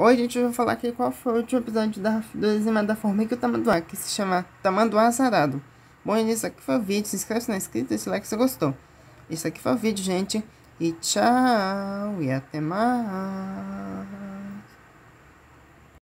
Hoje, gente, eu vou falar aqui qual foi o último episódio do Dizimado da Formiga e o Tamanduá, que se chama Tamanduá Azarado. Bom, isso aqui foi o vídeo. Se inscreve se não é inscrito, deixa o like se gostou. Isso aqui foi o vídeo, gente. E tchau, e até mais.